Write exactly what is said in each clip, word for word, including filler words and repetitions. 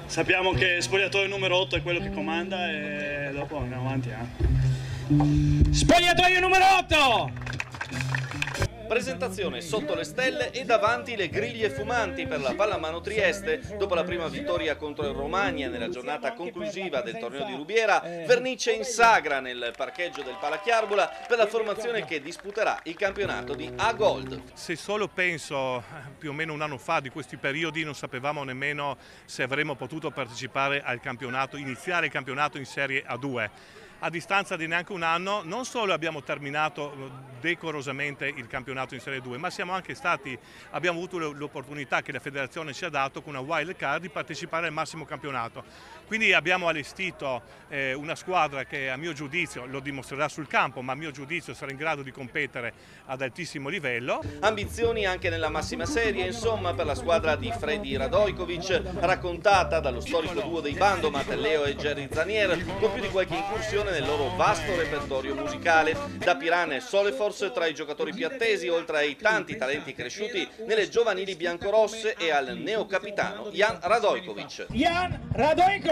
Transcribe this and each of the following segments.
sappiamo che spogliatoio numero otto è quello che comanda e dopo andiamo avanti. Eh. Spogliatoio numero otto! Presentazione sotto le stelle e davanti le griglie fumanti per la pallamano Trieste. Dopo la prima vittoria contro il Romagna nella giornata conclusiva del torneo di Rubiera, vernice in sagra nel parcheggio del Palachiarbola per la formazione che disputerà il campionato di A Gold. Se solo penso più o meno un anno fa di questi periodi non sapevamo nemmeno se avremmo potuto partecipare al campionato, iniziare il campionato in Serie A due. A distanza di neanche un anno non solo abbiamo terminato decorosamente il campionato in Serie due, ma siamo anche stati, abbiamo avuto l'opportunità che la federazione ci ha dato con una wild card di partecipare al massimo campionato. Quindi abbiamo allestito eh, una squadra che a mio giudizio, lo dimostrerà sul campo, ma a mio giudizio sarà in grado di competere ad altissimo livello. Ambizioni anche nella massima serie, insomma, per la squadra di Freddy Radojkovic, raccontata dallo storico duo dei Bandomat, Leo e Jerry Zanier, con più di qualche incursione nel loro vasto repertorio musicale. Da Pirane e Soleforce tra i giocatori più attesi, oltre ai tanti talenti cresciuti nelle giovanili biancorosse, e al neocapitano Jan Radojkovic. Jan Radojkovic!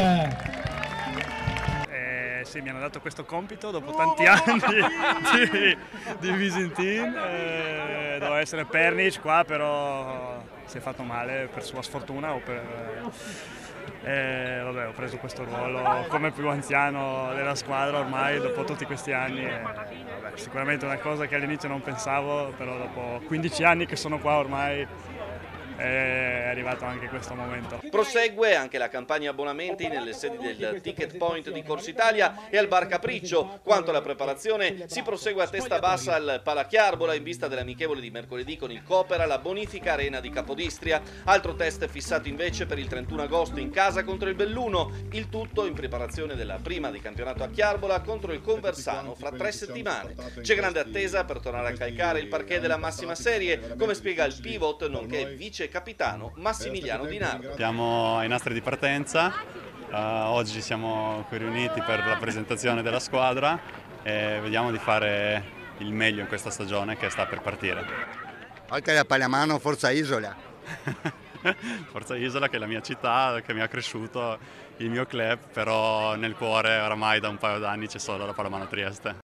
Eh, sì, mi hanno dato questo compito dopo tanti anni di, di Visintin. Eh, doveva essere Pernic qua, però si è fatto male per sua sfortuna o per... Eh, vabbè, ho preso questo ruolo come più anziano della squadra ormai dopo tutti questi anni. E, vabbè, sicuramente è una cosa che all'inizio non pensavo, però dopo quindici anni che sono qua ormai è arrivato anche questo momento. Prosegue anche la campagna abbonamenti nelle sedi del Ticket Point di Corso Italia e al Bar Capriccio. Quanto alla preparazione, si prosegue a testa bassa al Palachiarbola in vista dell'amichevole di mercoledì con il Copera, la Bonifica Arena di Capodistria. Altro test fissato invece per il trentuno agosto in casa contro il Belluno, il tutto in preparazione della prima di campionato a Chiarbola contro il Conversano fra tre settimane. C'è grande attesa per tornare a calcare il parquet della massima serie, come spiega il pivot nonché vice capitano Massimiliano Di Nardo. Siamo ai nastri di partenza, uh, oggi siamo qui riuniti per la presentazione della squadra e vediamo di fare il meglio in questa stagione che sta per partire. Oltre alla pallamano, Forza Isola. Forza Isola, che è la mia città, che mi ha cresciuto, il mio club, però nel cuore oramai da un paio d'anni c'è solo la pallamano Trieste.